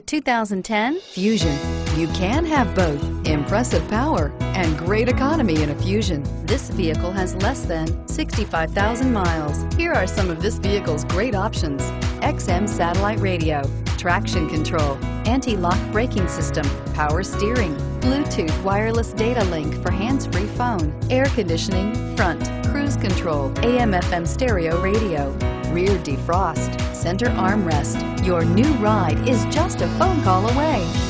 2010 Fusion. You can have both impressive power and great economy in a Fusion. This vehicle has less than 65,000 miles. Here are some of this vehicle's great options: XM satellite radio, traction control, anti-lock braking system, power steering, Bluetooth wireless data link for hands-free phone, air conditioning, front, cruise control, AM/FM stereo radio, rear defrost, center armrest. Your new ride is just a phone call away.